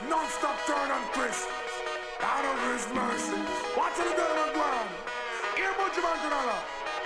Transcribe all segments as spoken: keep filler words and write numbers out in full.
Non-stop turn and twist. Out of his mercy. Watch it down on the ground. Here, Butch Bantanala.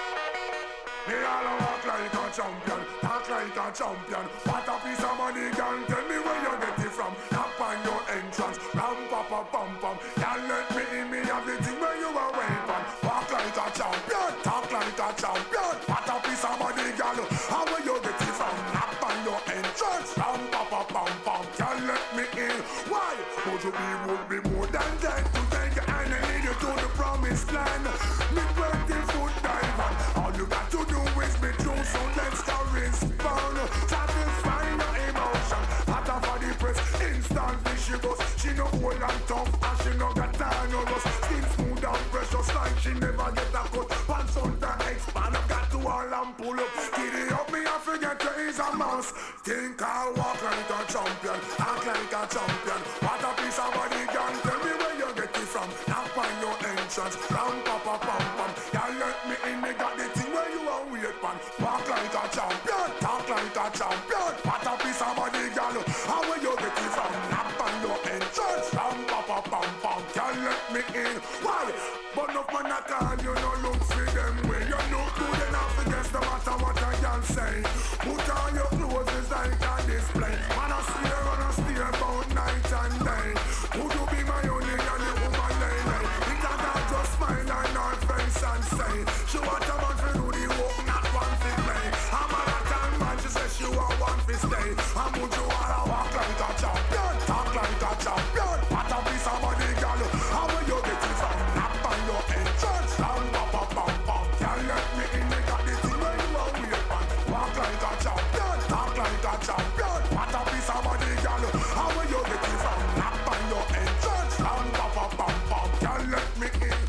Me all a walk like a champion, talk like a champion. What a piece of money, girl. Tell me where you get it from. Knock on your entrance, ram pa pa pam pam. Can't let me in, me have the thing where you are waiting. Walk like a champion, talk like a champion. What a piece of money, girl. How where you get it from? Knock on your entrance, ram pa pa pam pam. Can't let me in. Why? Would you be would be more than dead to take you and I lead you to the promised land? Me twenty foot dive on. All you got to do is be true, so let's go respond. Satisfy your emotion. Hot off of the press, instantly she goes. She no old and tough, and she no got time no rust. Skin smooth and precious like she never get a cut. Pants on the expand, I've got to all and pull up. Giddy up me, I forget there is a mouse. Think I walk like a champion, act like a champion. What a piece of body, girl, tell me where you get it from. Knock on your entrance, ram pa pa pam pam. Y'all let me in, me got the thing where you are wait pan. Walk like a champion, talk like a champion. What a piece of body, girl, how where you get it from? Knock on your entrance, ram pa pa pam pam. Y'all let me in, why? But no man at all, you no look for them way. You look good enough against no matter what I can say. Put on your clothes, it's like a display. Man I steer and I steer about night and day. Would you be my only and the woman lay lay? Think I can just smile on her face and say she want a man to do the work, not one to play. I'm a that time man, she says she want one to stay. And would you wanna walk like a champion, talk like a champion? What a piece of money, girl, how will you get it from? Knock on your entrance, ram pa pa pam pam. Can't let me in, they got the thing where you are wait man. Walk like a champion, talk like a champion. What a piece of money, girl, how will you get it from? Knock on your entrance, ram pa pa pam pam. Can't let me in.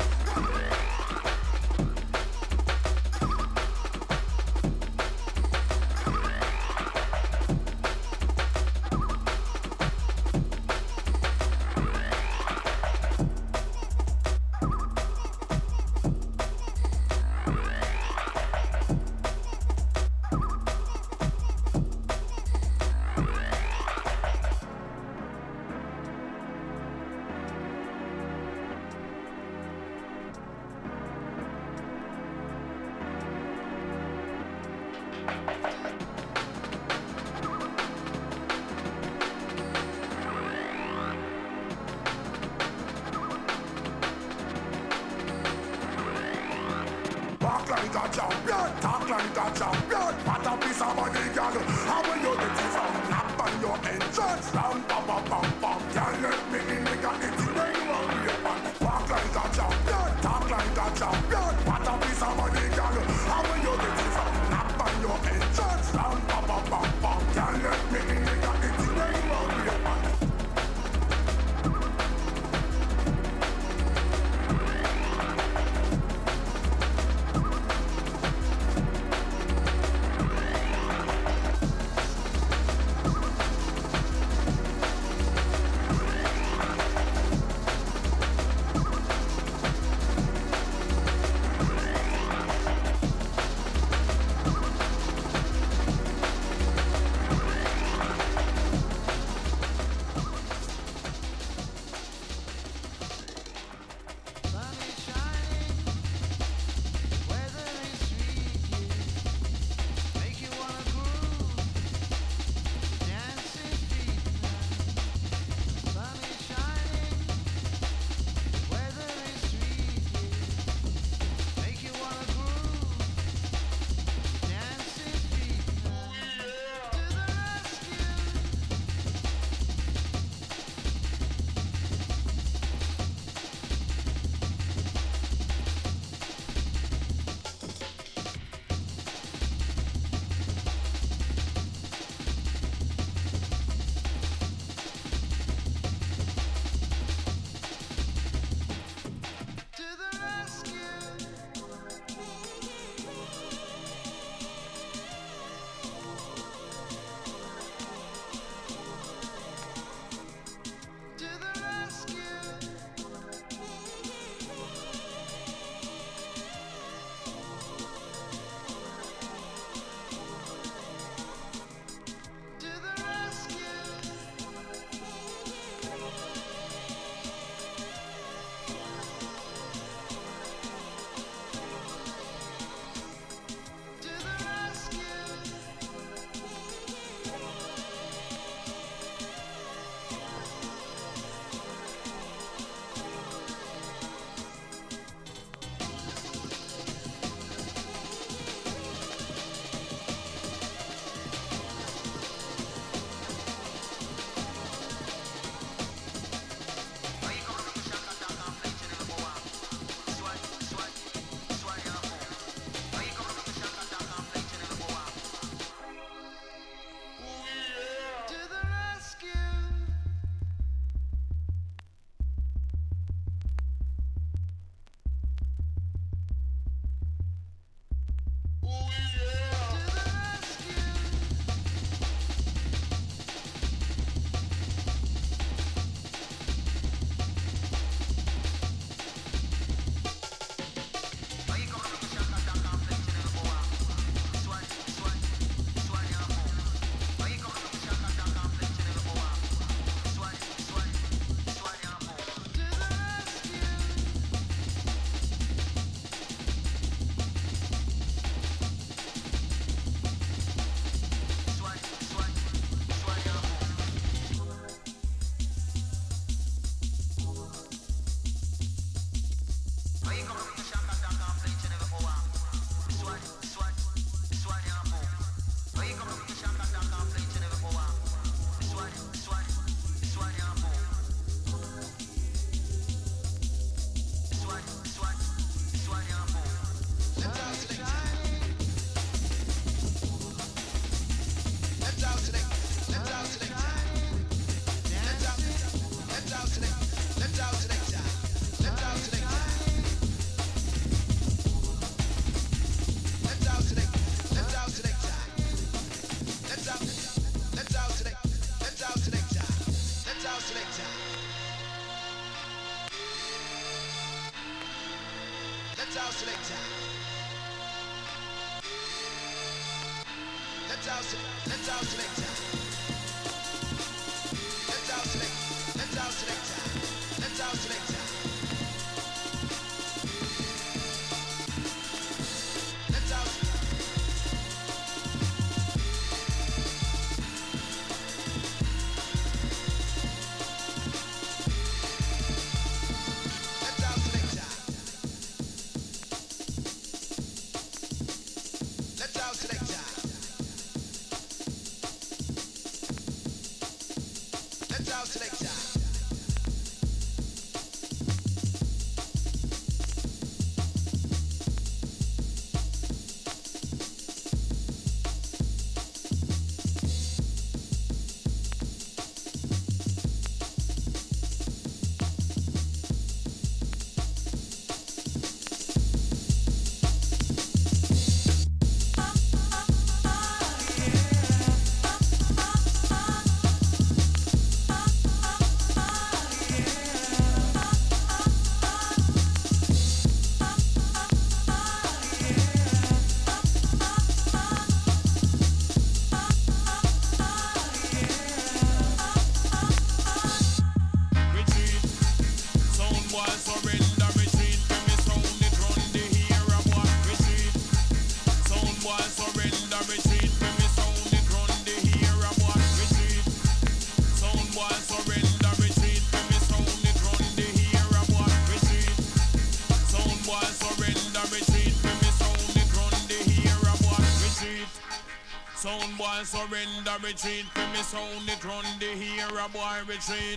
Sound boy surrender, retreat. For me sound it run the hero boy retreat.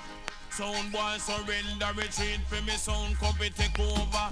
Sound boy surrender, retreat. For me sound copy take over.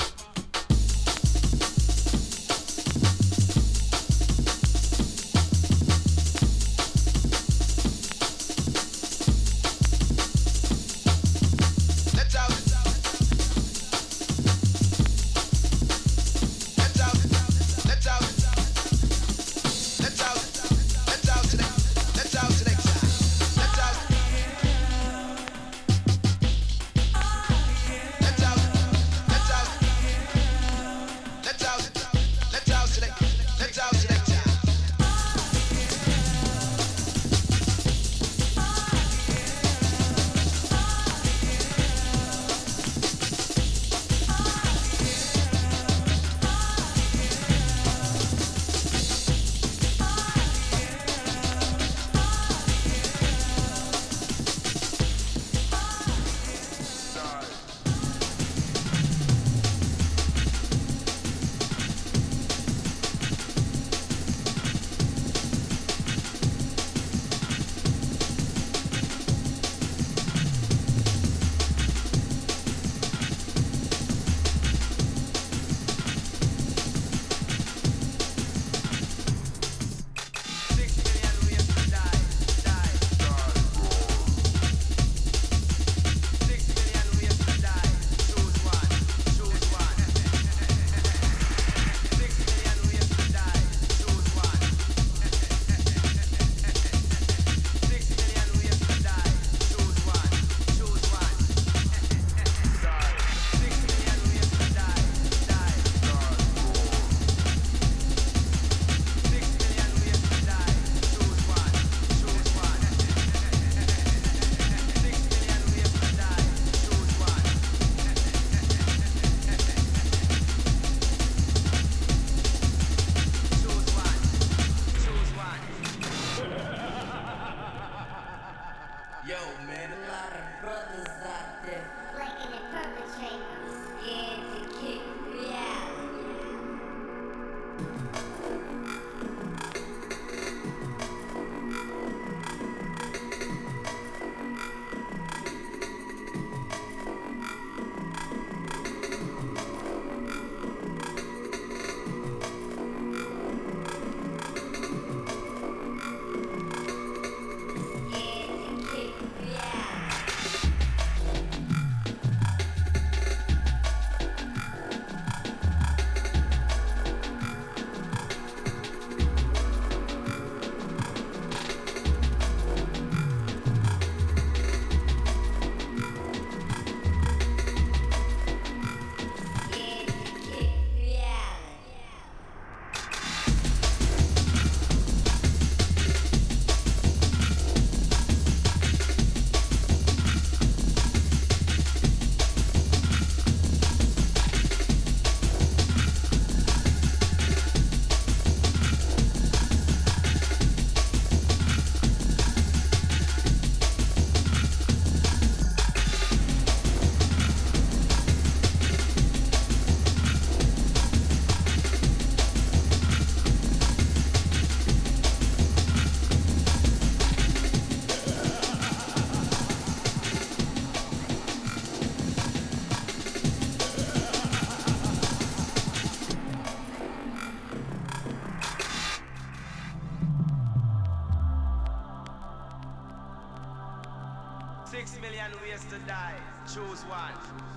million ways to die. Choose one.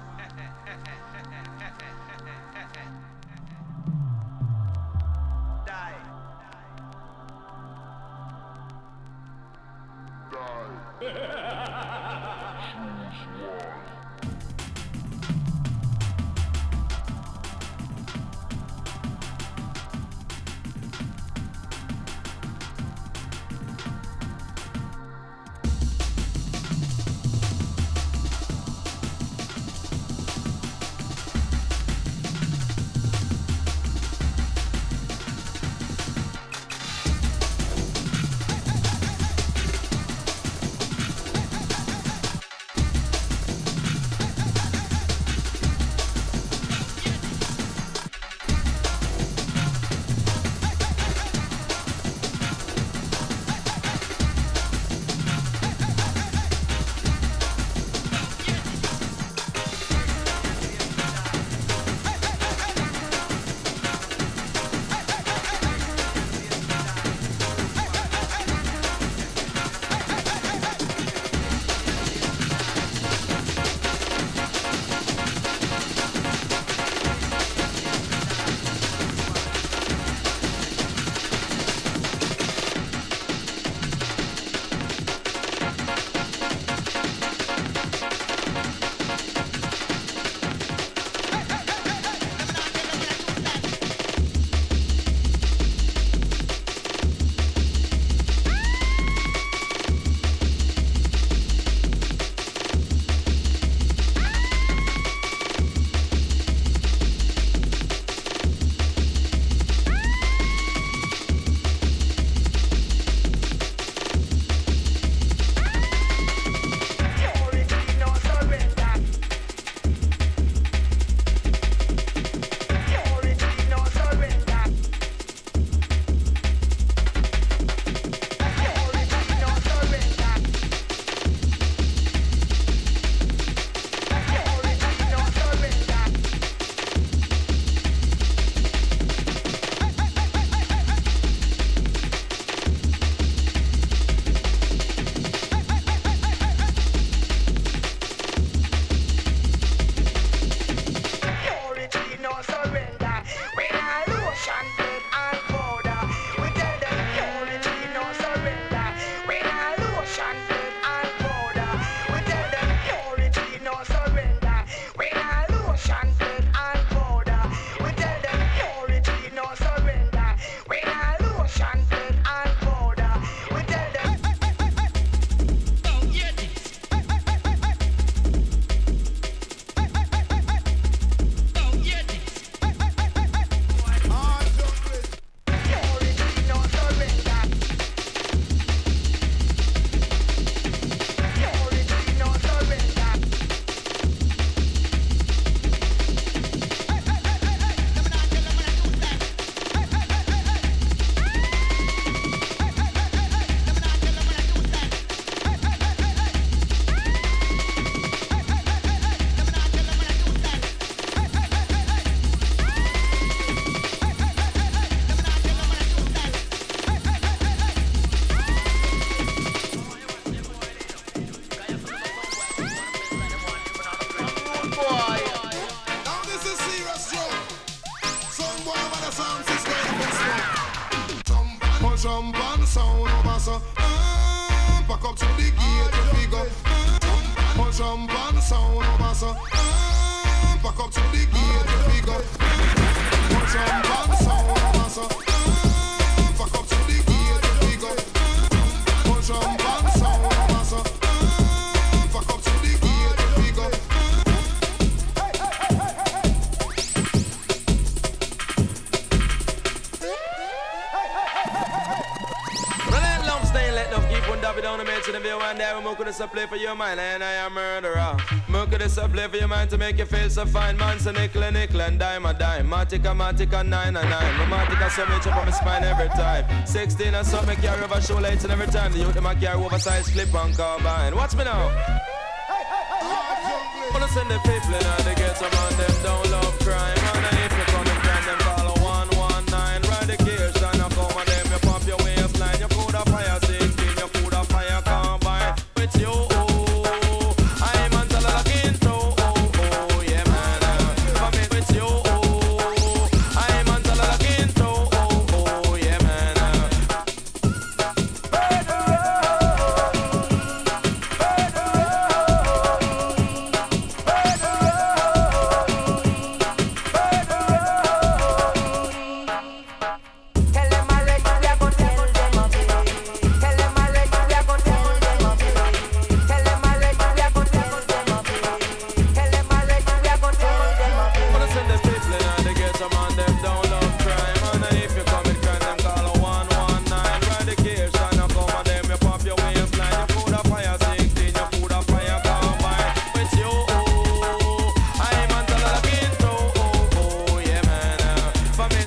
Die. Jump on the sound of us, uh, back up to the gate to figure. Uh, jump on the sound of us, uh, back up to the gate to figure. Uh, jump on the sound of us, uh, back up to the gate to figure. Uh, jump on the sound of us, uh, back up to the gate to figure. It on the mention of you one day we could have play for your mind and I am murderer. Mo could have play for your mind to make you feel so fine. Man so nickel and nickel and dime a dime. Matica matica nine and nine. Matica so much up on my spine every time. Sixteen and something carry over shoelaces and every time the youth them a carry oversized clip on carbine. Watch me now. Wanna send the people in and they get some on them don't love crime. And if you come and crime them follow one one nine. Radication I come on them you pop your waistline. You could have fire safety. You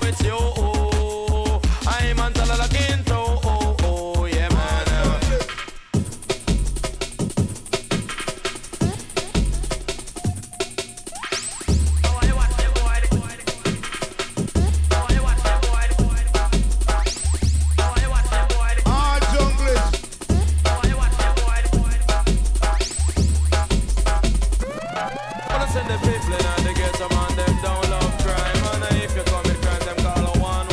it's you. I'm on Talala Kinto. Oh, oh, yeah, man. Send the people in and they get some on them don't love crime. And if you commit crime, them call a one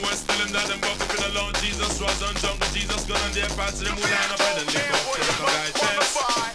West, telling that them walk up in the Lord Jesus was on jungle. Jesus gun and their parts of them who line up and then live up to the guy chest.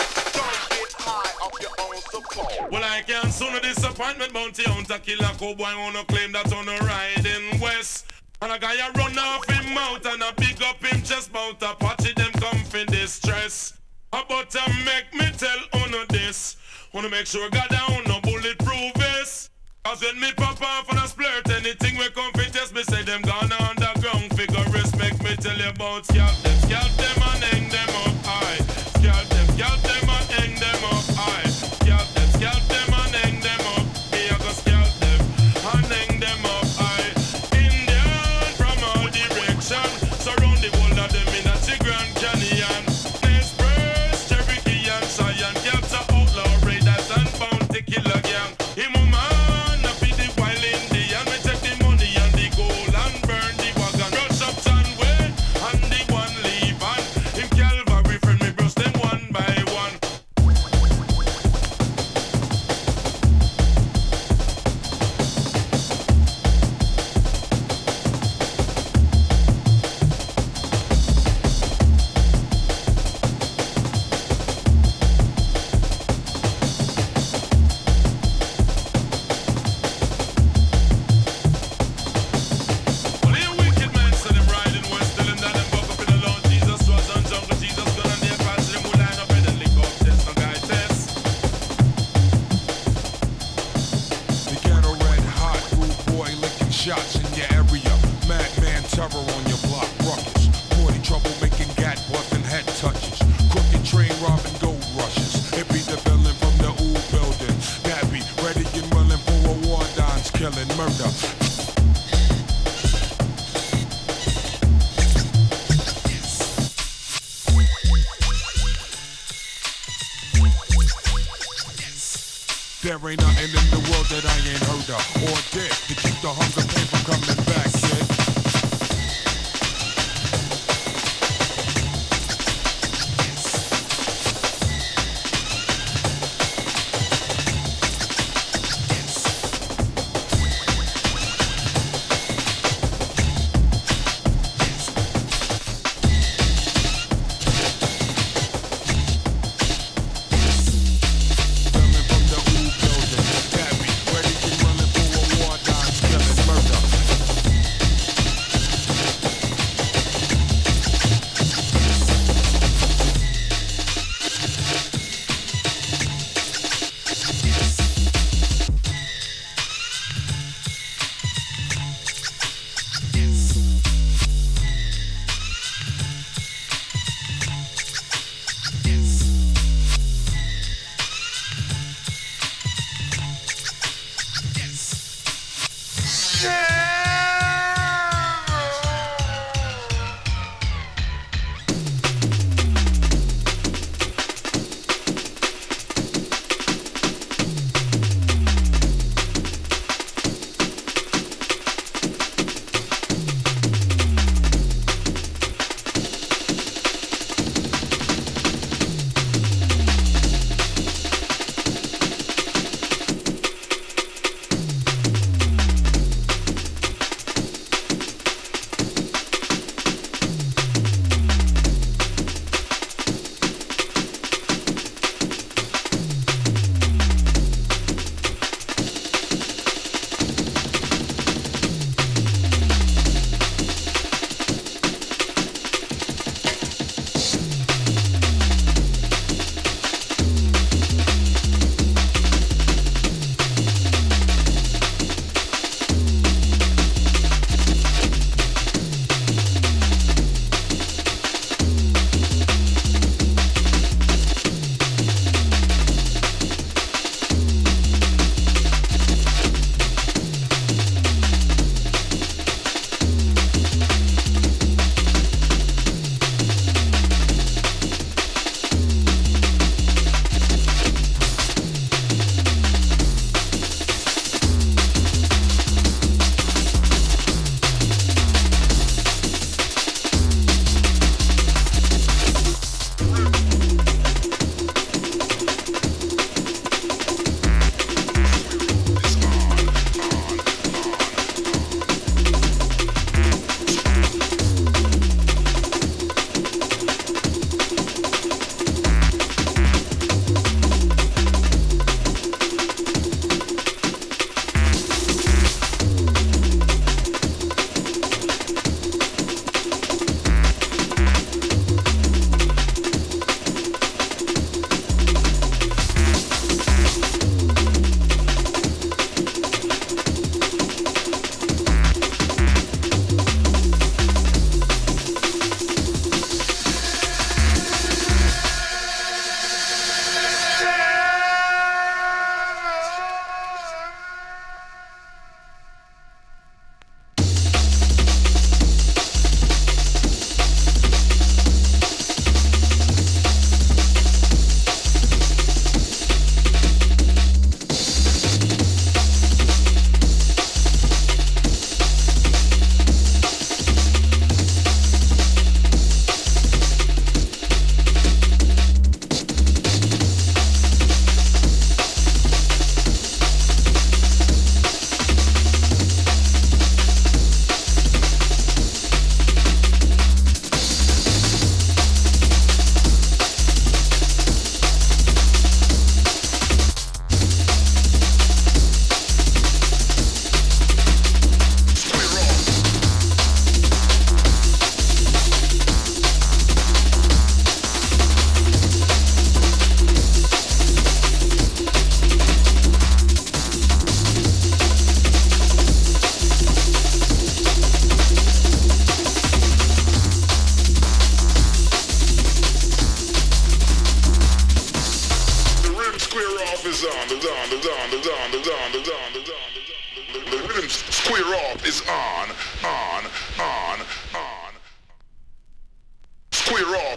Well, I can't soon a disappointment bounty hunter killer cowboy wanna claim that on a riding west. And a guy a run off him mouth and a big up him chest mouth a patchy them come in distress. But to make me tell on this, wanna make sure God down no bulletproof vest. Cause when me pop off and a splurt, anything we come fit test me say them gone underground figures. Make me tell you about scalp them, scalp them and hang them up high. Scalp them, scalp them and hang them up high. Scalp them, scalp them and hang them up. Me a go scalp them and hang them up high. Indian from all directions, surround the world of them in a Grand Canyon. Nespress, Cherokee and Cheyenne, capture outlaw raiders and bounty killer gang. Him a man, a be the wild Indian. We take the money and the gold and burn the wagon. Rush up John Wayne and the one leave on. Him Calvary friend me brush them one by one. Only a wicked man said them riding west, telling that them buck up in the Lord Jesus was on jungle. Jesus gun and their parts of them who line up and then lick up test no guy test. The ghetto red hot, rude boy licking shots in your area. Madman terror on your block, ruckus. Forty trouble making gat busting head touches. Crooked train robbing gold rushes. It be the villain from the old building. That be ready and willing for a war dance, killing murder. There ain't nothing in the world that I ain't heard of or did to keep the hunger pain from coming back, kid. Coming from the old building, that be ready and willing for a war dance, killing murder. square off.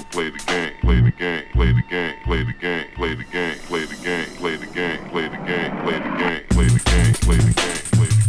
play the game, play the game, play the game, play the game, play the game, play the game, play the game, play the game, play the game, play the game, play the game, play the game.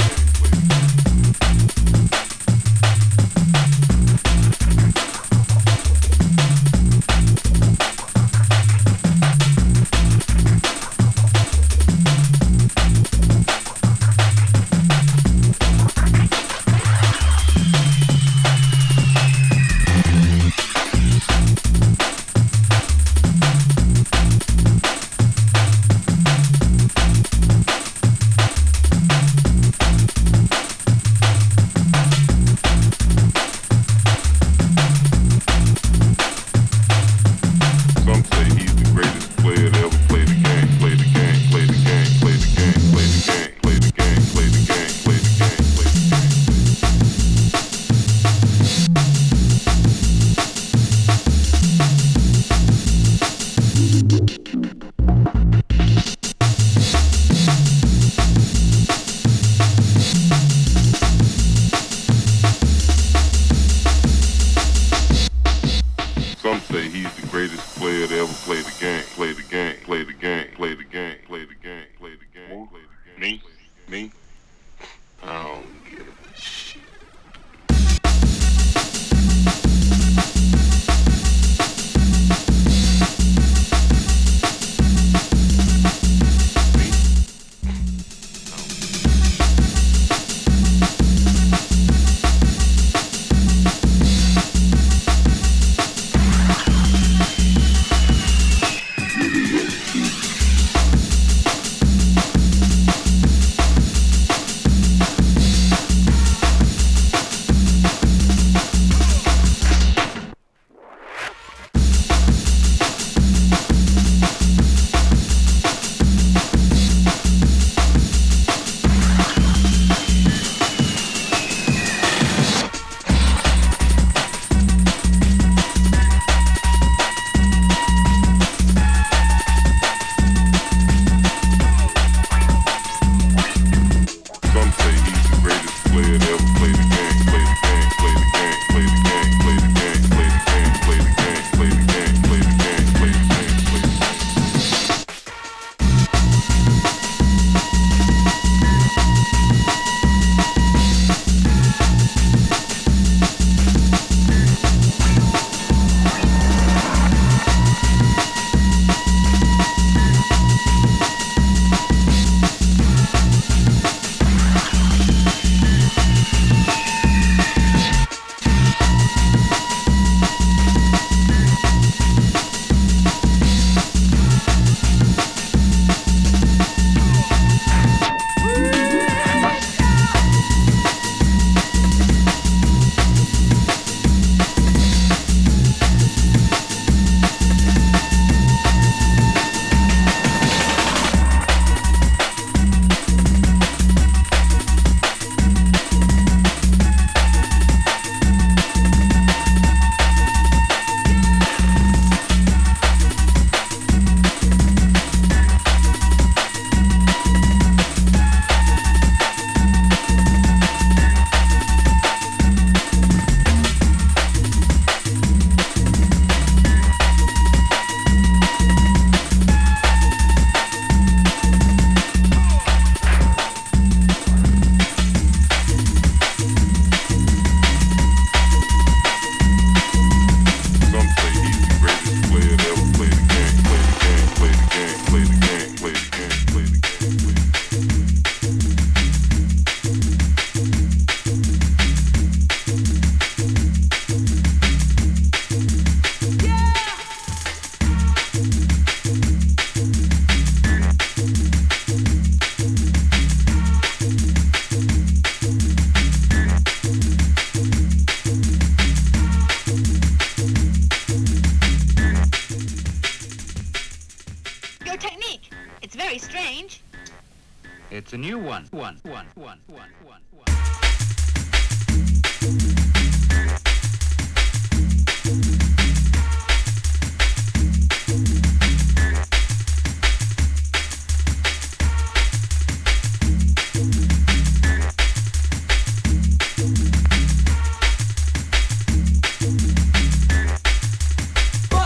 It's a new one. One, one, one, one, one, one. Boy,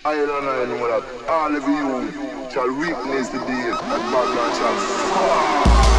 I don't know that all of you shall witness the day that Babylon shall fall.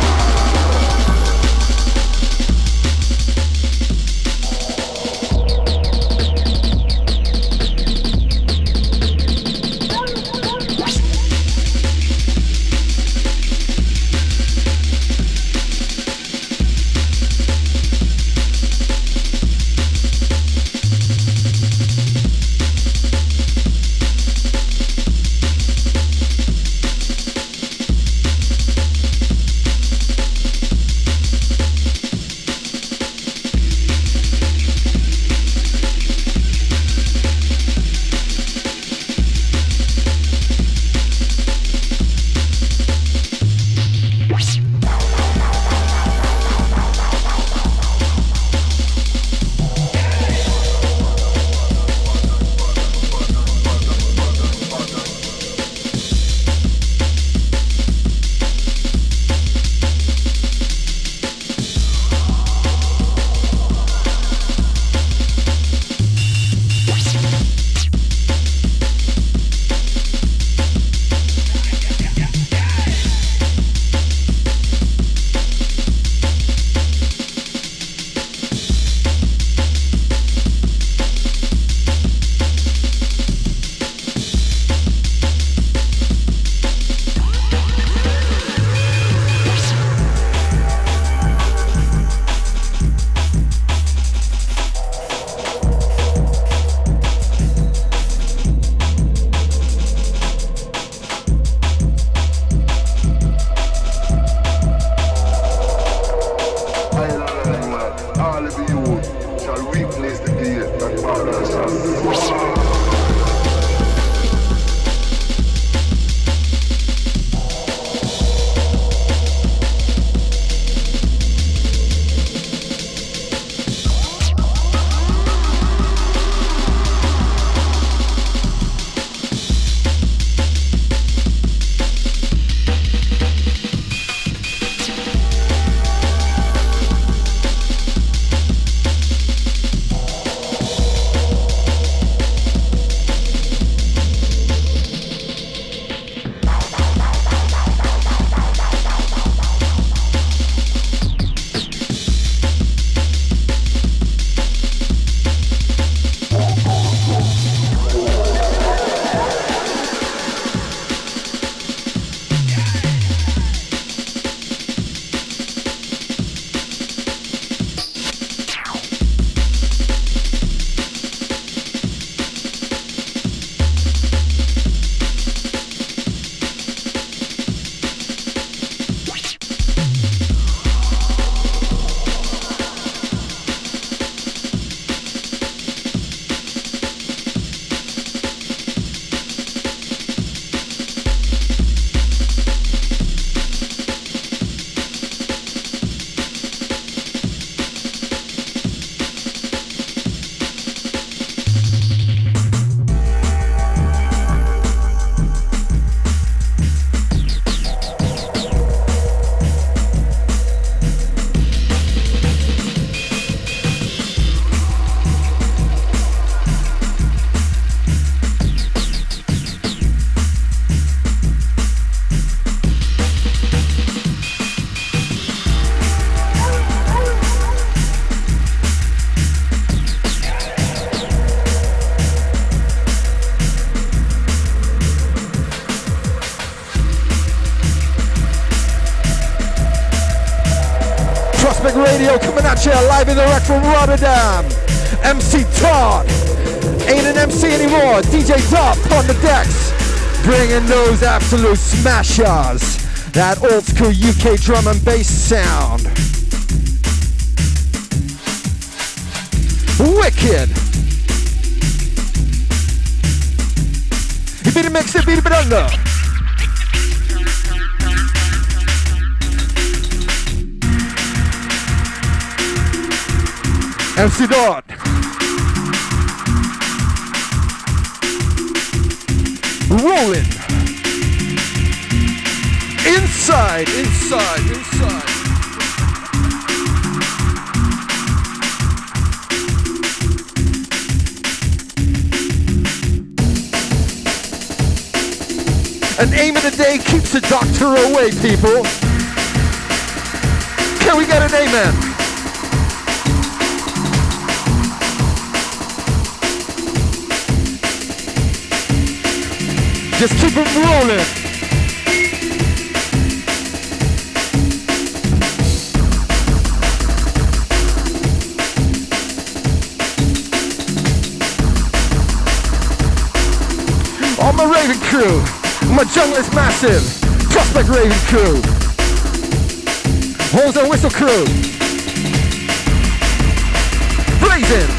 Radio coming at you live in direct from Rotterdam. M C Todd ain't an M C anymore. D J Dub on the decks, bringing those absolute smashers. That old school U K drum and bass sound. Wicked. You beat the mix, you beat it under. M C Dot. Rolling. Inside, inside, inside. An aim of the day keeps the doctor away, people. Can we get an amen? Just keep it rolling. All my Raven crew, my jungle is massive. Prospect Raven crew, Horns and Whistle crew, blazing.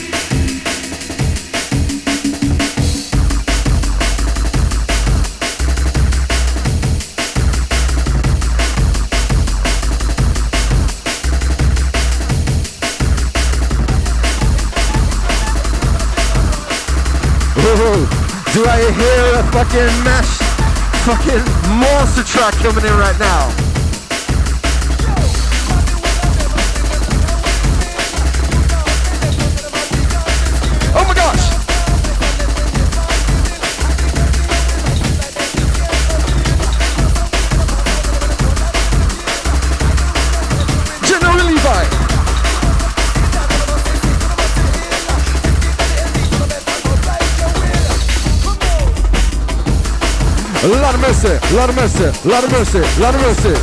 Do I hear a fucking mash, fucking monster track coming in right now? Oh my gosh! General Levi. A lot of mercy, a lot of mercy, a lot of mercy, a lot of mercy.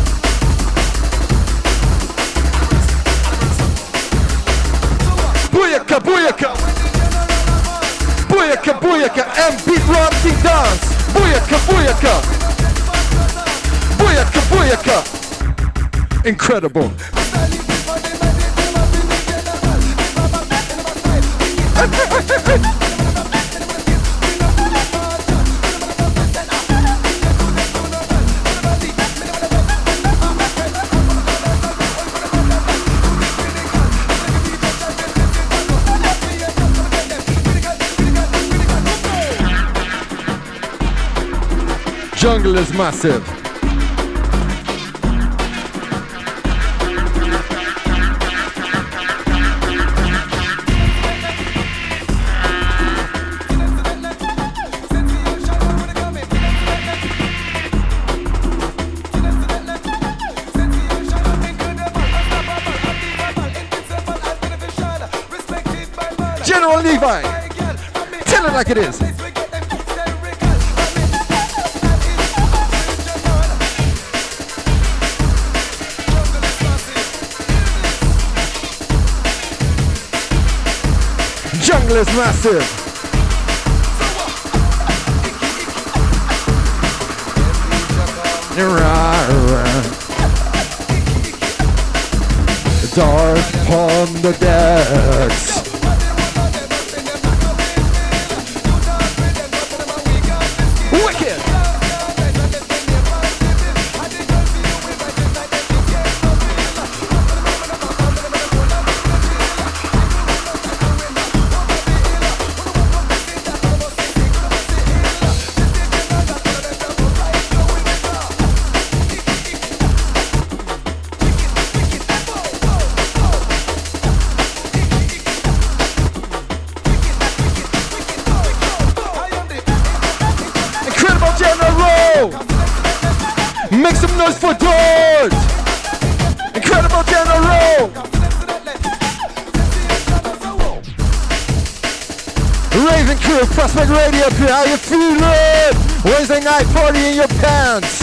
Booyaka, booyaka. Booyaka, booyaka, and beat romping dance. Booyaka, booyaka. Booyaka, booyaka. Incredible. Jungle is massive. General Levi, tell it like it is. Jungle is massive. Dark upon the decks. Wicked. Make some noise for George! Incredible General! Raven crew, Prospect Radio crew, how you feeling? Wednesday night party in your pants.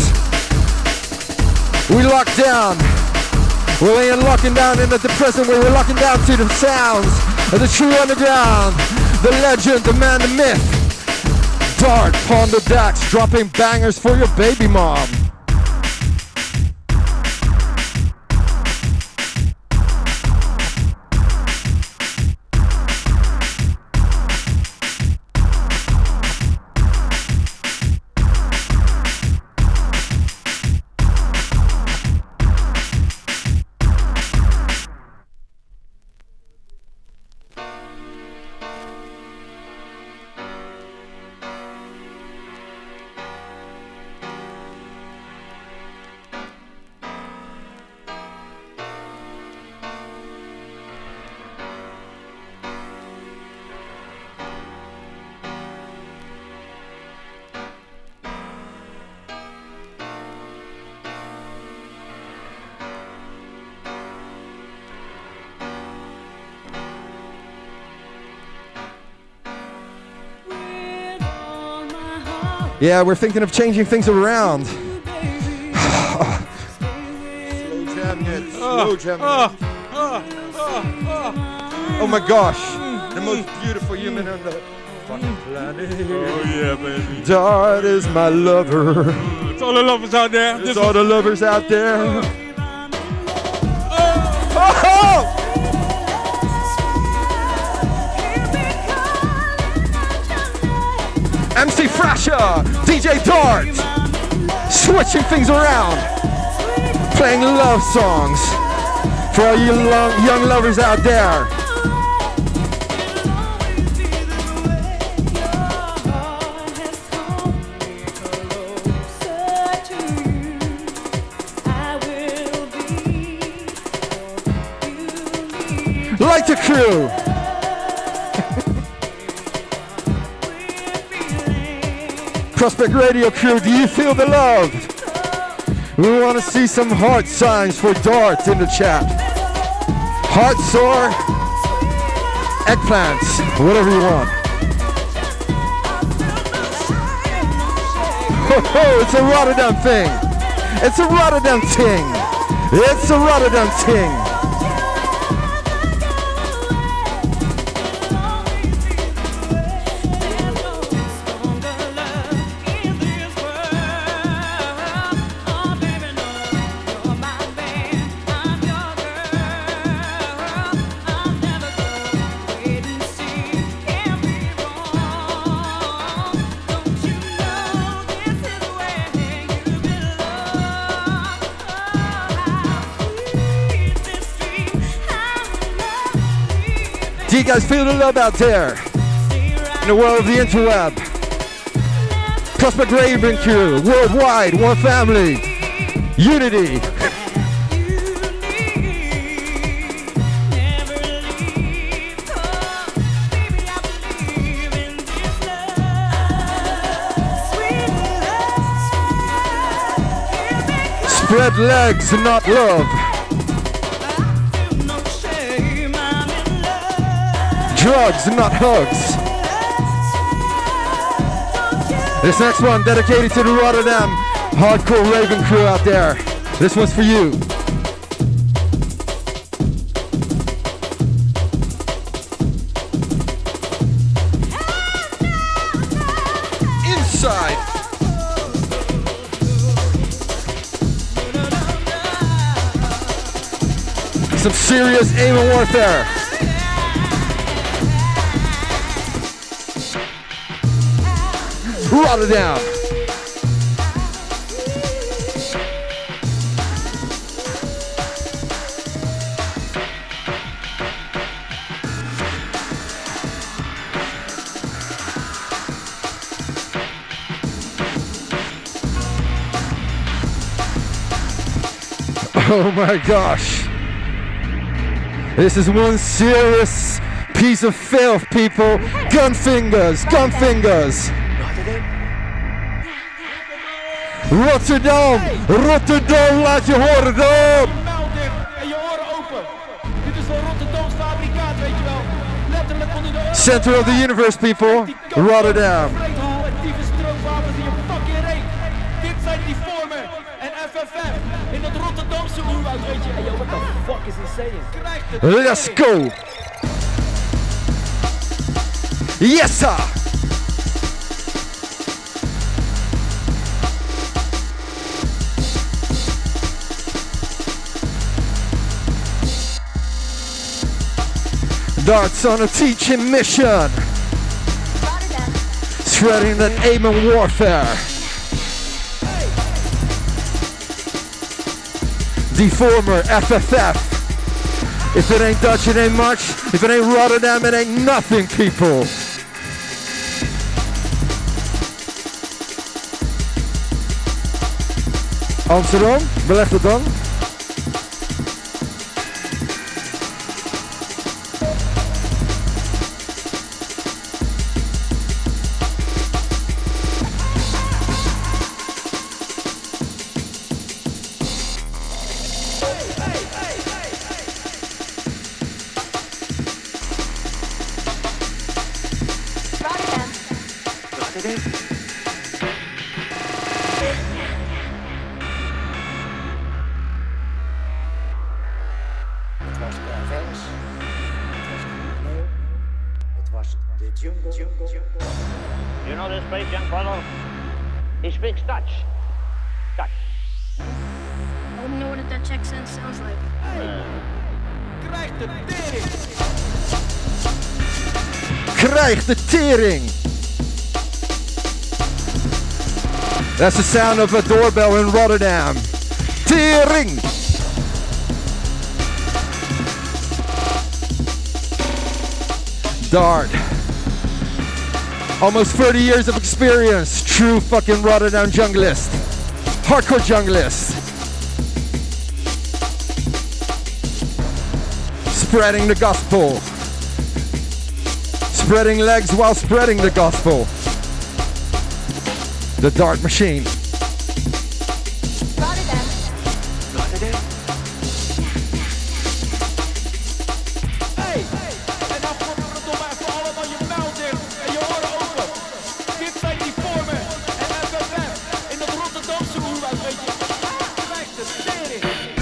We locked down. We ain't locking down in the present way. We're locking down to the sounds of the true underground. The legend, the man, the myth. Dark Pond the Dax, dropping bangers for your baby mom. Yeah, we're thinking of changing things around. Slow jam yet. Slow jam yet. Oh my gosh. The most beautiful human on the fucking planet. Oh yeah, baby. Dart is my lover. It's all the lovers out there. It's all the lovers out there. Oh! M C Thrasher, D J Dart, switching things around, playing love songs for all you long, young lovers out there. Like the crew. Prospect Radio crew, do you feel the love? We want to see some heart signs for Dart in the chat. Hearts or eggplants, whatever you want. Oh, it's a Rotterdam thing. It's a Rotterdam ting. It's a Rotterdam ting. Do you guys feel the love out there in the world of the interweb? Prospect Raven crew, worldwide, one family, unity. Spread legs, not love. Drugs, not hugs. This next one dedicated to the Rotterdam hardcore Raven crew out there. This one's for you. Inside. Some serious aim and warfare. Rotterdam. Oh my gosh. This is one serious piece of filth, people. Gun fingers, gun fingers. Rotterdam, Rotterdam, laat je horen dan. En je oren open. Dit is een Rotterdams fabrikaat, weet je wel. Letterlijk onder de oren. Center of the universe, people. Rotterdam. Actieve stroomwapens in je fucking reet. Dit zijn die vormen en F F F in het Rotterdamse oerwoud, weet je. Hey, yo, what the fuck is he saying? Let's go. Yes, sir. Dart's on a teaching mission, spreading that aim and warfare. Deformer, F F F. If it ain't Dutch, it ain't much. If it ain't Rotterdam, it ain't nothing, people. Amsterdam, beleg het dan. You know this place, young fellow? He speaks Dutch. Dutch. I don't know what a Dutch accent sounds like. Krijg de tering! Krijg de tering! That's the sound of a doorbell in Rotterdam. Tering! Dart. Almost thirty years of experience. True fucking Rotterdam junglist. Hardcore junglist. Spreading the gospel. Spreading legs while spreading the gospel. The Dart Machine. Hey, en dan verdomme even allemaal je mouw dicht en je oren open. Dit zijn die vormen en F F M in het Rotterdamse oerwoud, weet je. Krijg de tering!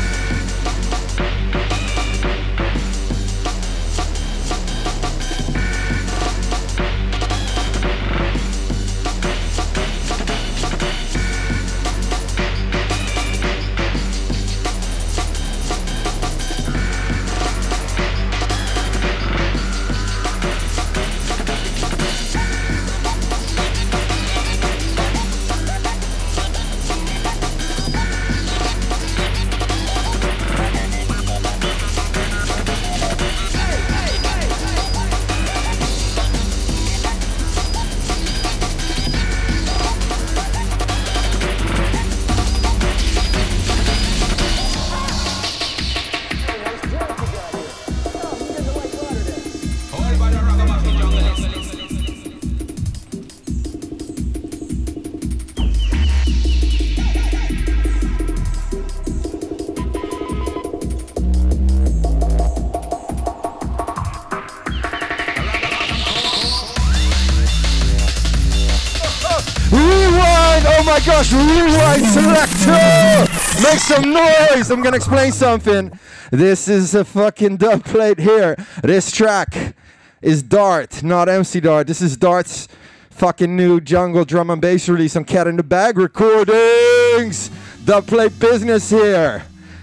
Gosh, rewind selector! Make some noise! I'm gonna explain something. This is a fucking dub plate here. This track is Dart, not M C Dart. This is Dart's fucking new jungle drum and bass release on Cat in the Bag Recordings. Dub plate business here.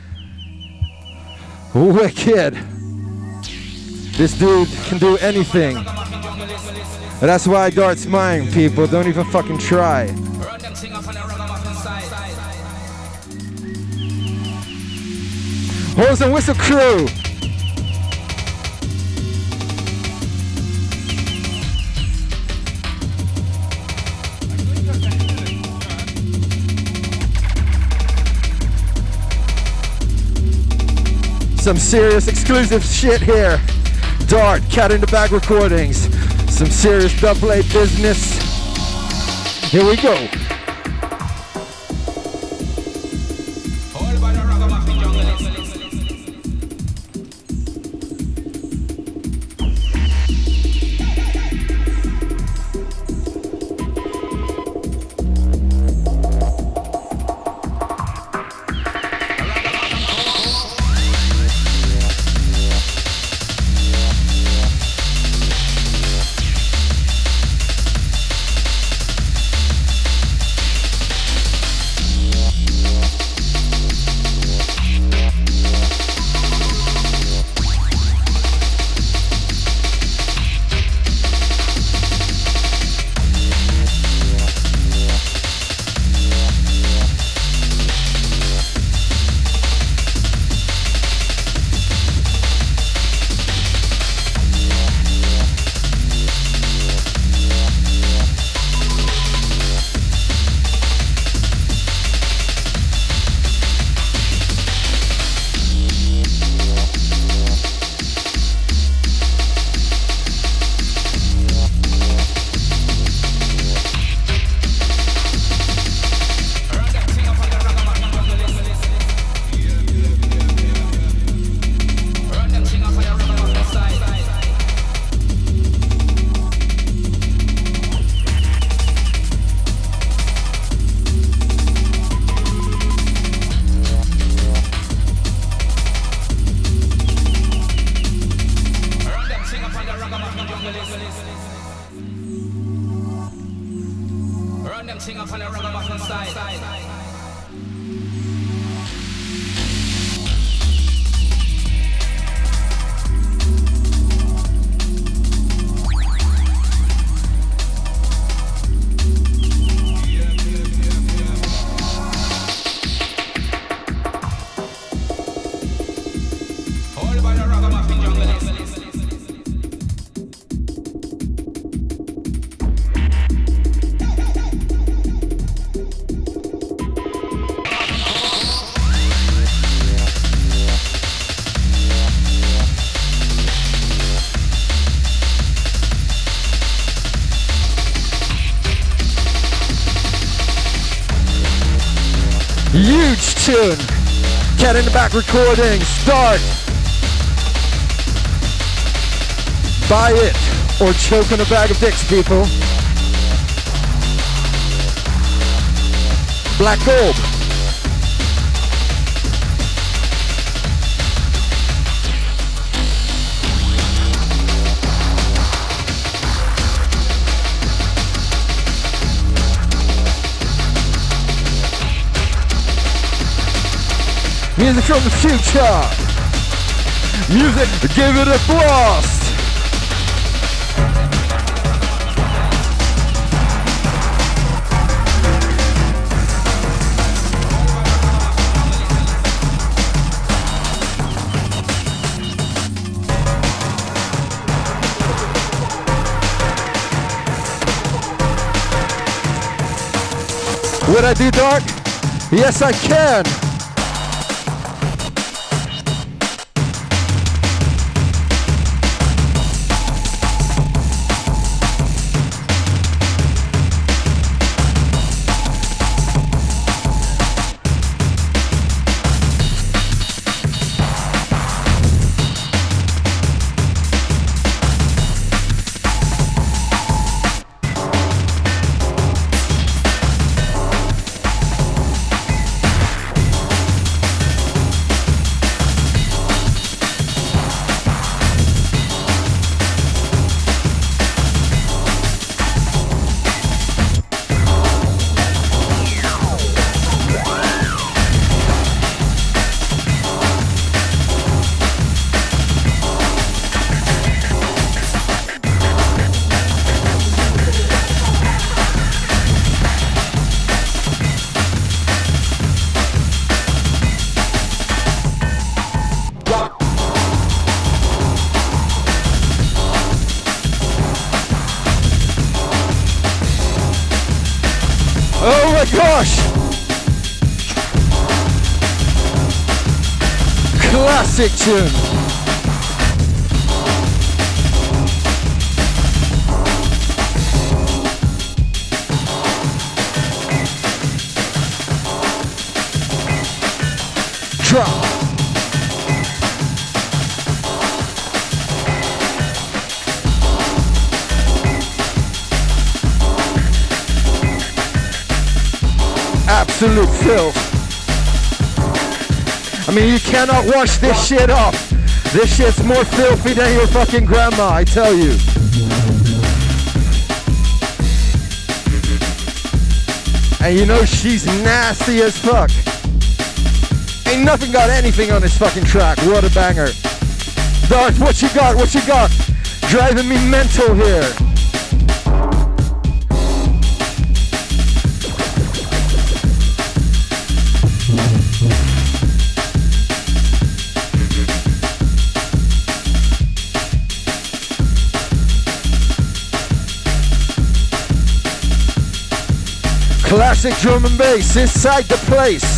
Wicked. This dude can do anything. That's why Dart's mine, people. Don't even fucking try. Horns and Whistle Crew. Some serious exclusive shit here. Dart, Cat in the Bag Recordings. Some serious double A business. Here we go. thing up on the ragamuffin side. Huge tune. Cat in the back recording. Start. Buy it or choke on a bag of dicks, people. Black Gold. Music from the future. Music, give it a blast. Would I do dark? Yes, I can. Oh my gosh! Classic tune. Drop. Absolute filth. I mean, you cannot wash this shit off. This shit's more filthy than your fucking grandma, I tell you. And you know she's nasty as fuck. Ain't nothing got anything on this fucking track. What a banger. Dart, what you got? What you got? Driving me mental here. Classic drum and bass inside the place.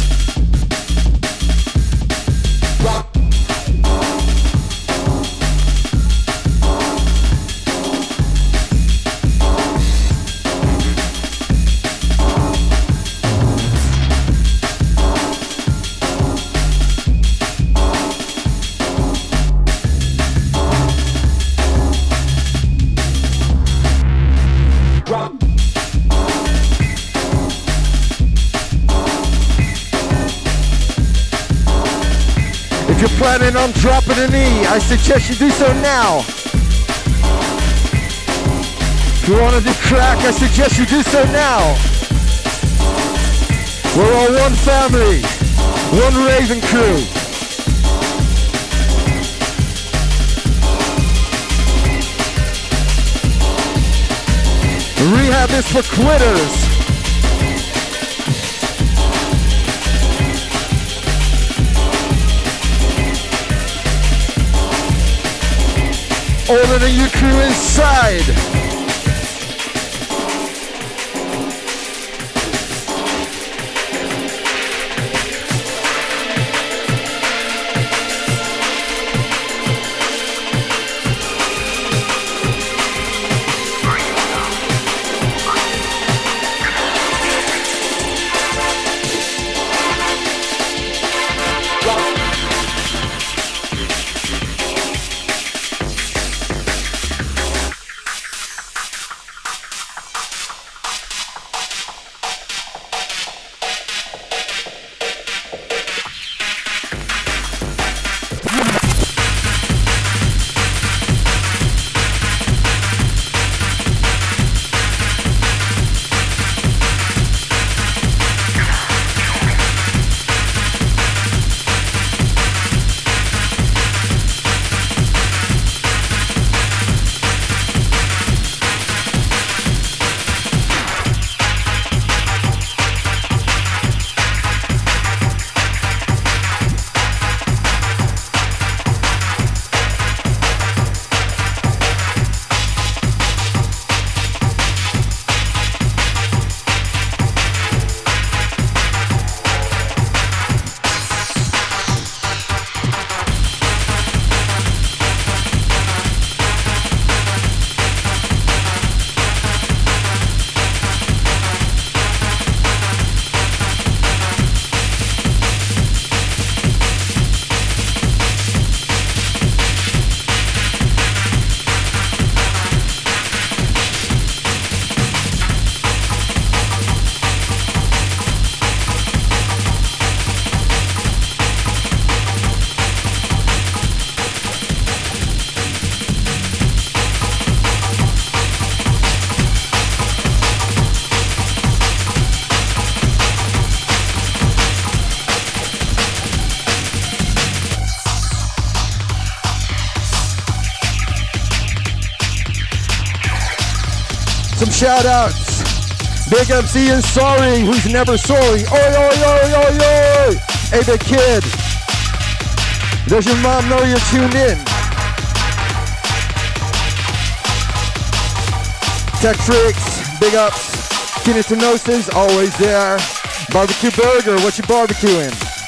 If you're planning on dropping a knee, I suggest you do so now. If you want to do crack, I suggest you do so now. We're all one family, one raving crew. Rehab is for quitters. Older than your crew inside. Shout outs. Big M C and sorry, who's never sorry. Oi, oi, oi, oi, oi. Hey, big kid. Does your mom know you're tuned in? Tech Freaks, big ups. Kinetinosis, always there. Barbecue Burger, what you barbecuing?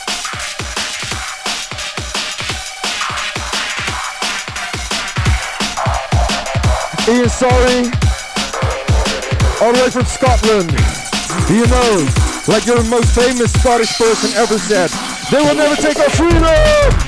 Ian Sorry. All the way from Scotland, you know, like your most famous Scottish person ever said, they will never take our freedom!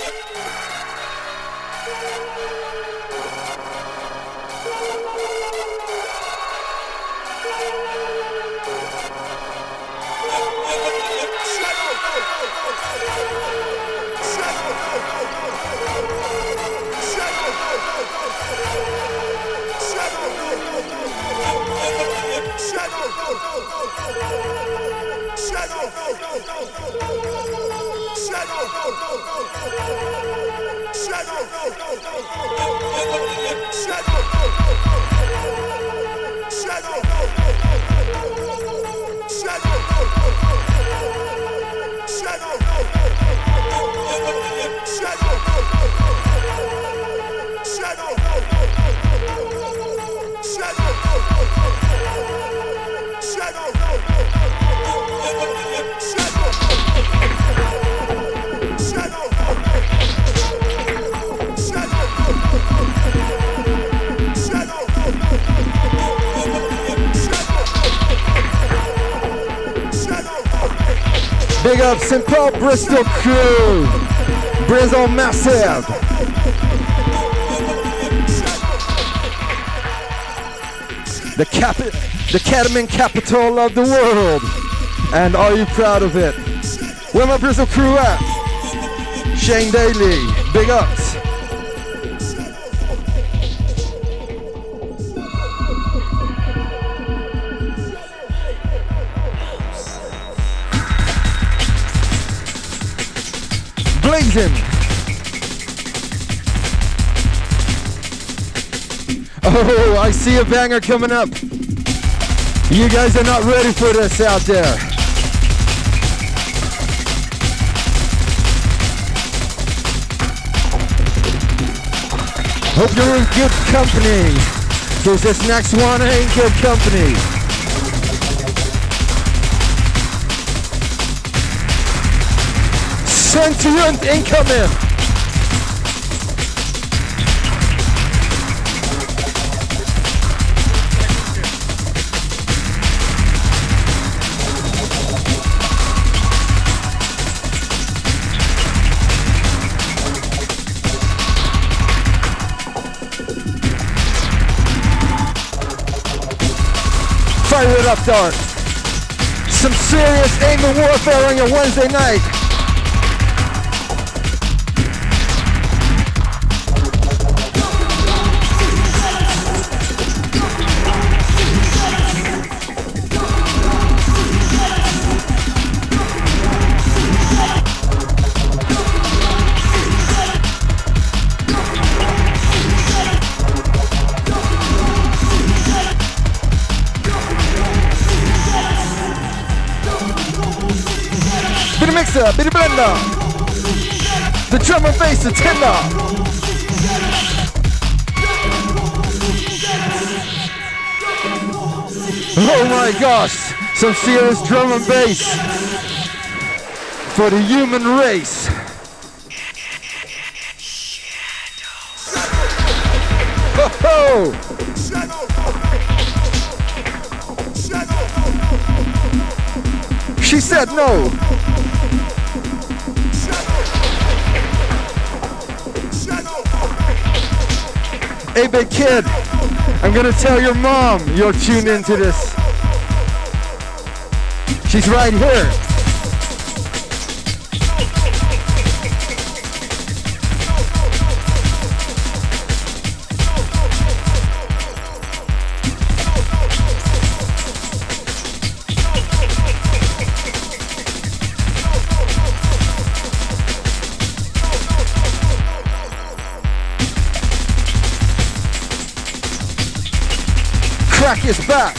Big up Saint Paul Bristol crew. Bristol massive. The cap the ketamine capital of the world. And are you proud of it? Where my Bristol crew at? Shane Daly, big ups. Blazing. Oh, I see a banger coming up. You guys are not ready for this out there. Hope you're in good company, because this next one ain't good company. Sentient incoming. Fire it up, Dart. Some serious aim and warfare on your Wednesday night. Mixer, bitty blender. The drum and bass, the tender. Oh my gosh, some serious drum and bass for the human race. Ho ho! She said no. Hey big kid, I'm gonna tell your mom you're tuned into this. She's right here. Crack is back.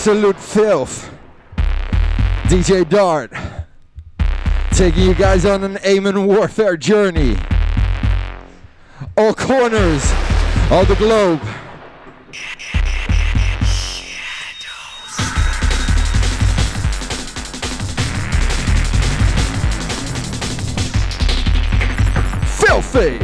absolute filth. D J Dart, taking you guys on an aim and warfare journey. All corners of the globe. Filthy.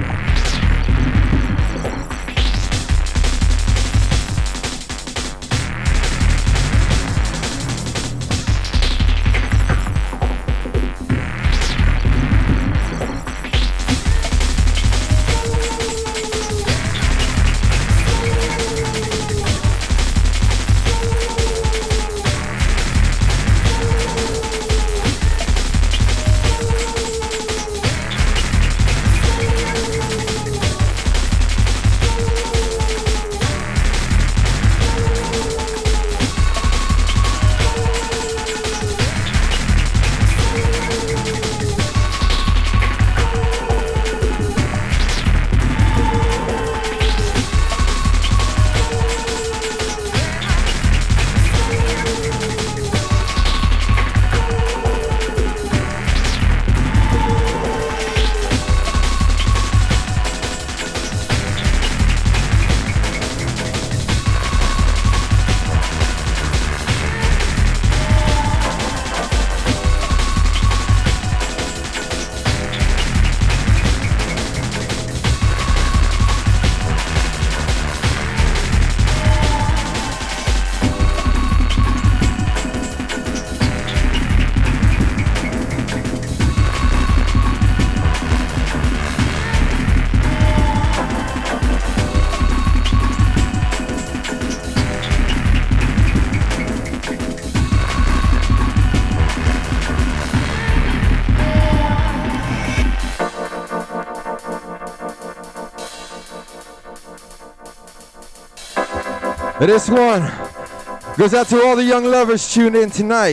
This one goes out to all the young lovers tuned in tonight.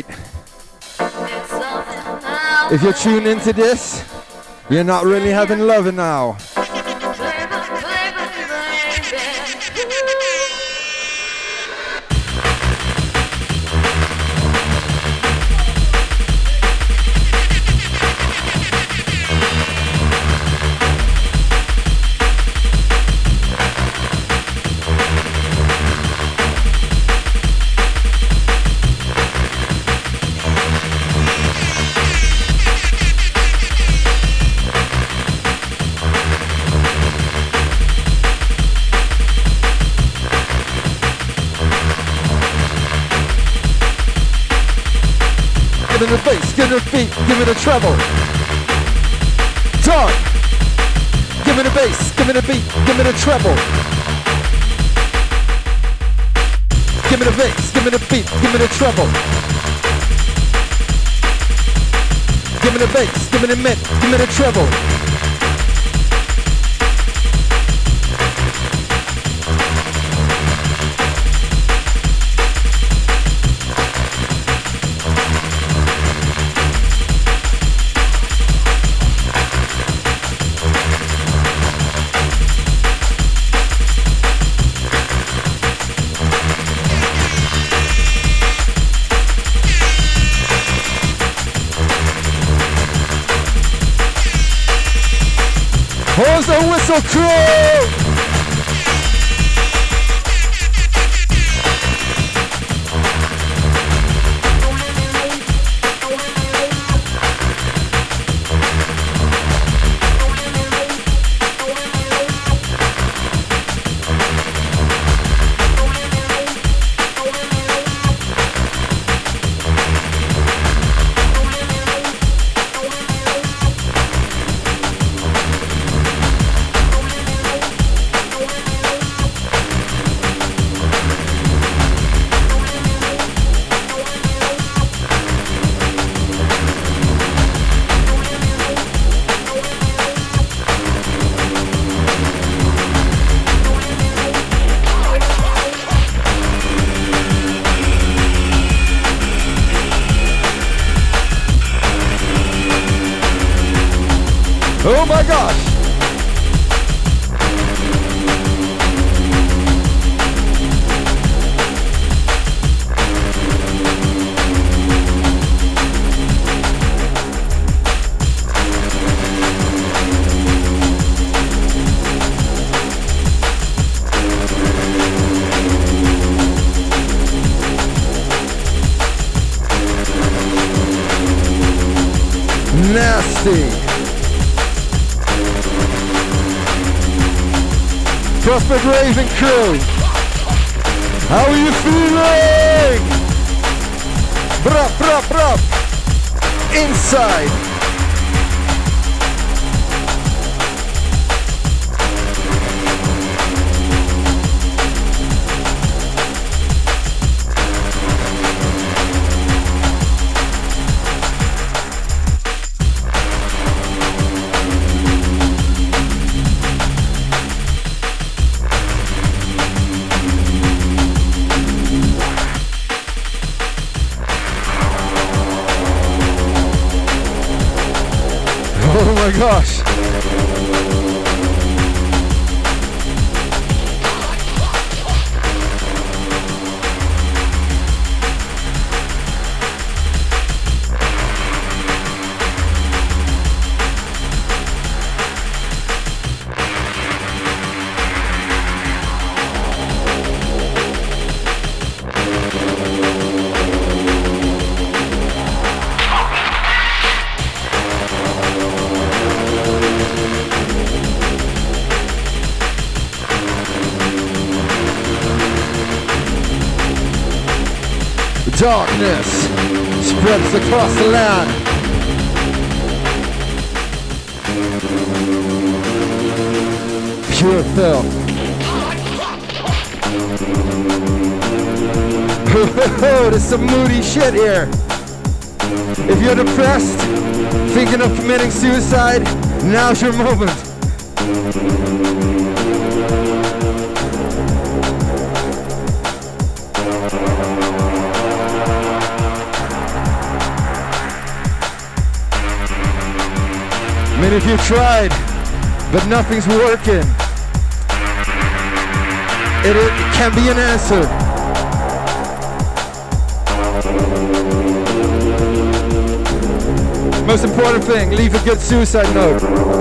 If you're tuned into this, you're not really having love now. Give it a bass, give it a beat, give it a treble. Talk. Give it a bass, give it a beat, give it a treble. Give it a bass, give it a beat, give it a treble. Give it a bass, give it a mid, give it a treble. Who's the whistle crew? Oh my gosh! nasty. Prospect Raving crew, how are you feeling? Bruh, bruh, bruh. Inside. Oh my gosh. Darkness spreads across the land. Pure filth. Oh, there's some moody shit here. If you're depressed, thinking of committing suicide, now's your moment. I mean, if you tried, but nothing's working, it, it can be an answer. Most important thing, leave a good suicide note.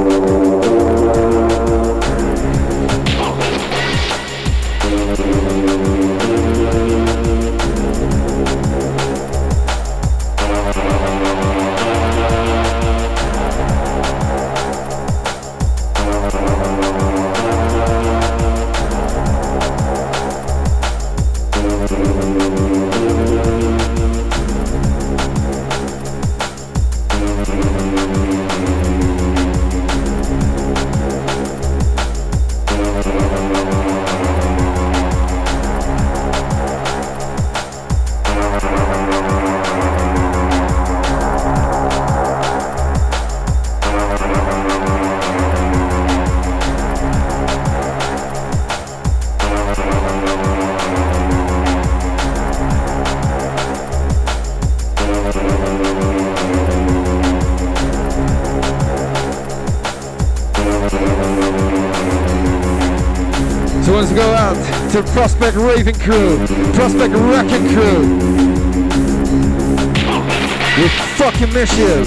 So let's go out to Prospect Raving crew, Prospect Wrecking crew. We fucking miss you.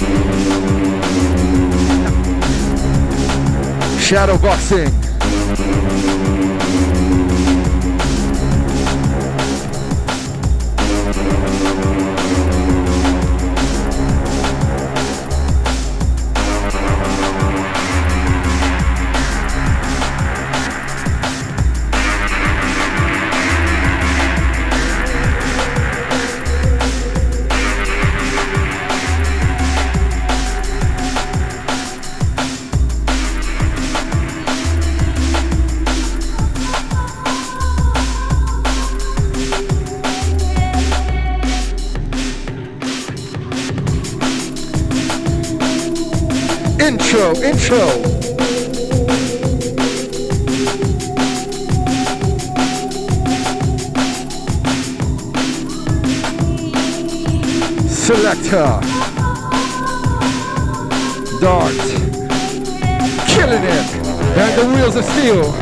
Shadow boxing. Intro, intro. Selector. Dart. Killing it. And the wheels of steel.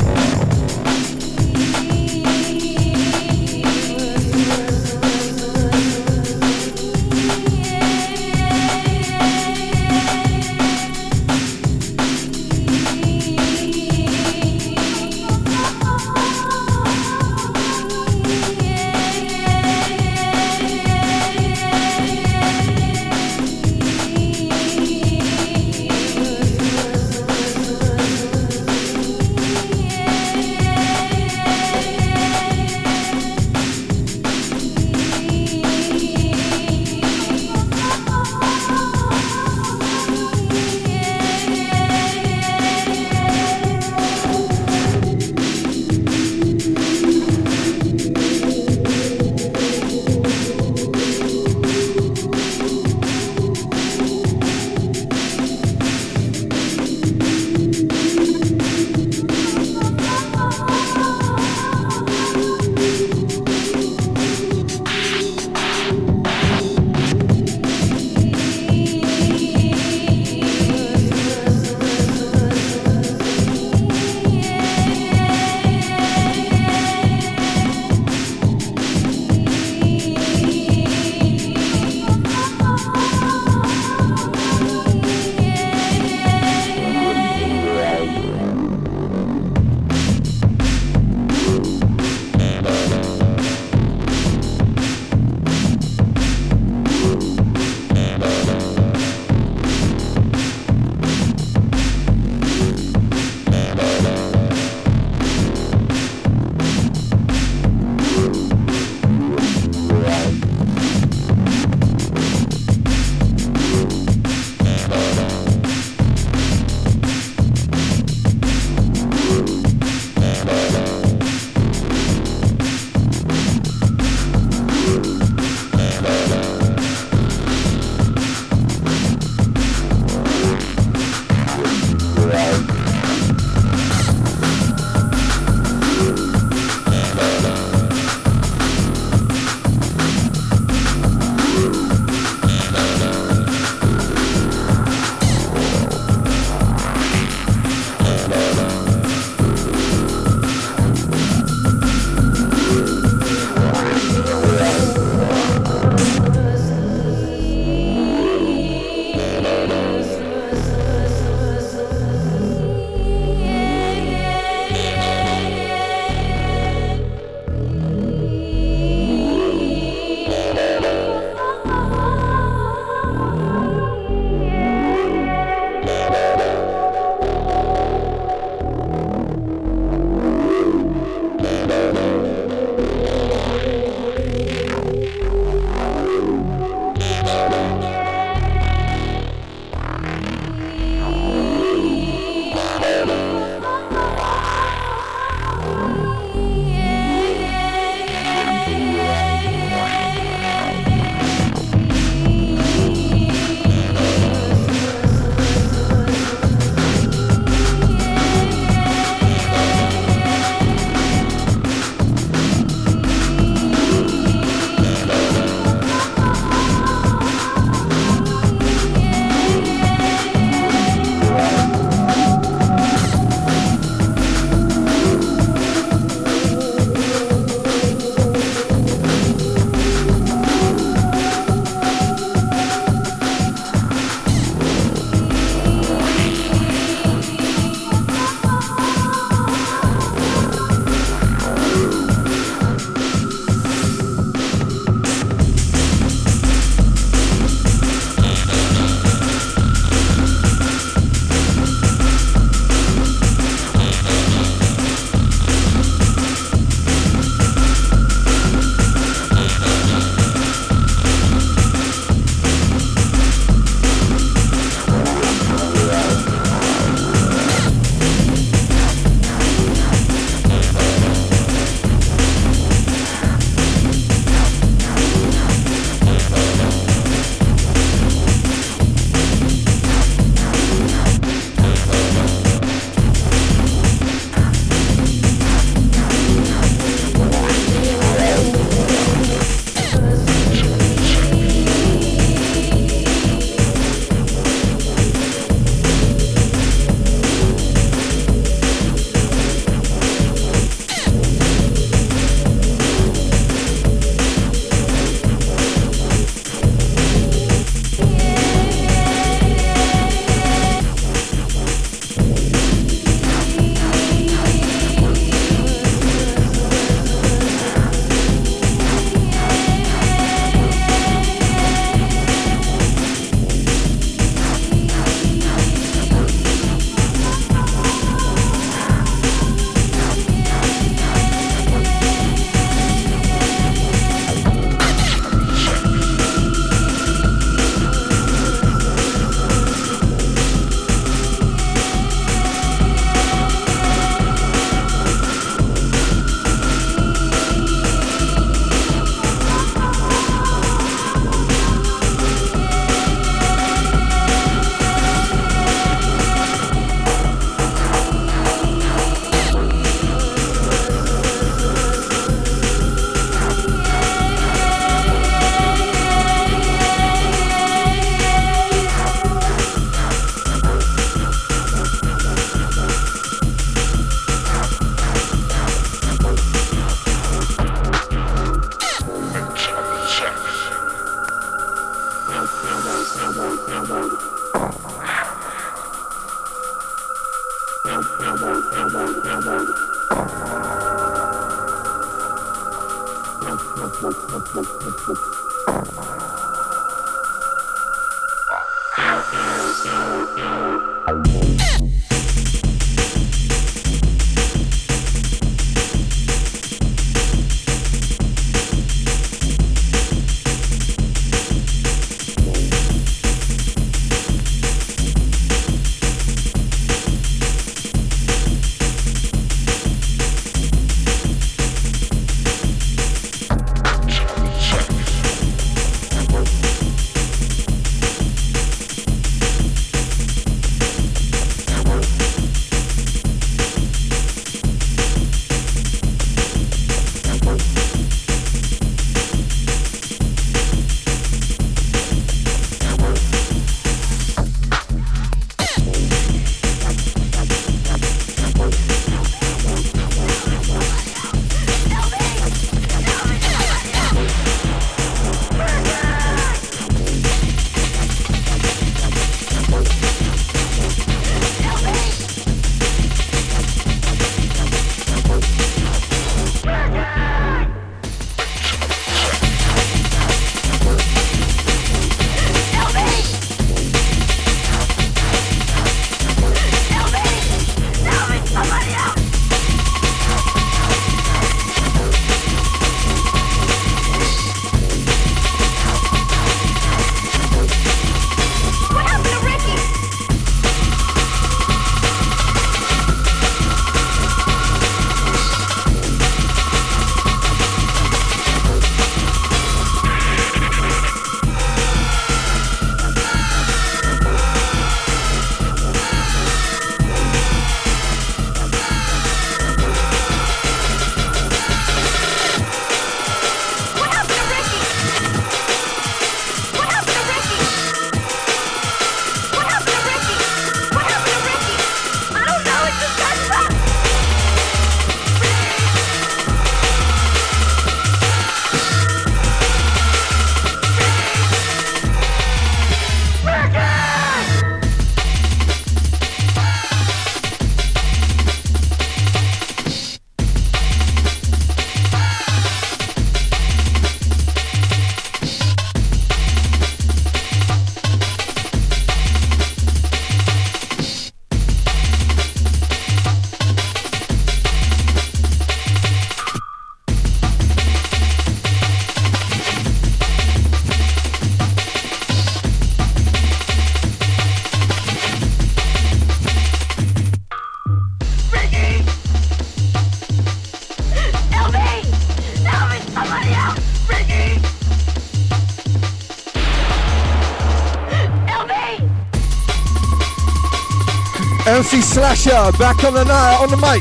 M C Slasher back on the night on the mic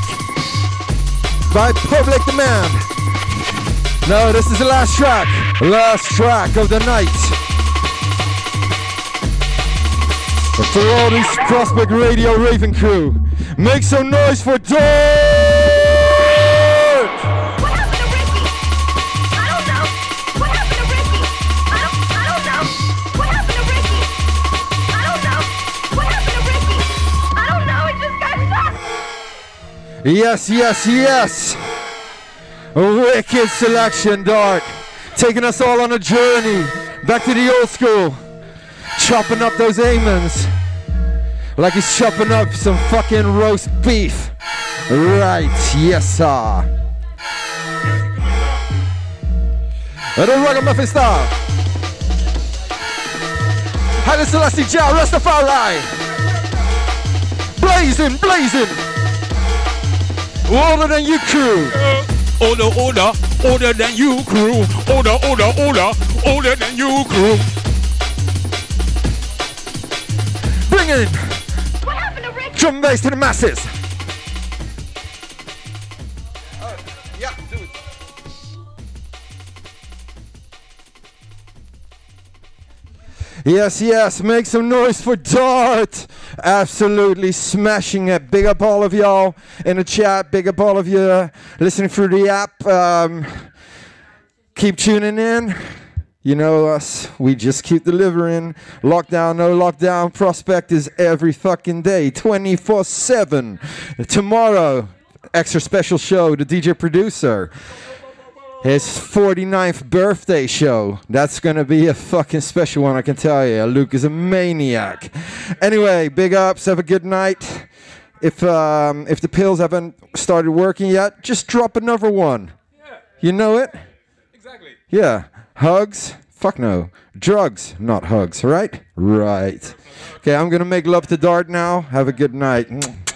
by public demand. No, this is the last track, last track of the night. But for all this Prospect Radio Raven crew, make some noise for Dirt! Yes, yes, yes. A wicked selection, Dart. Taking us all on a journey back to the old school. Chopping up those amens like he's chopping up some fucking roast beef. Right, yes, sir. The Ragamuffin style. Haile Selassie Jah Rastafari. Blazing, blazing. Older than you crew. Uh, older, older, older than you crew. Older, older, older, older than you crew. Bring in drum bass to the masses. Uh, yeah, do it. Yes, yes, make some noise for Dart. Absolutely smashing it. Big up all of y'all in the chat. Big up all of you listening through the app. Um, keep tuning in. You know us, we just keep delivering. Lockdown, no lockdown, Prospect is every fucking day, twenty-four seven. Tomorrow, extra special show, the D J producer. His forty-ninth birthday show. That's gonna be a fucking special one, I can tell you. Luke is a maniac. Anyway, big ups, have a good night. If um, if the pills haven't started working yet, just drop another one. Yeah. You know it? Exactly. Yeah. Hugs? Fuck no. Drugs, not hugs, right? Right. Okay, I'm gonna make love to Dart now. Have a good night.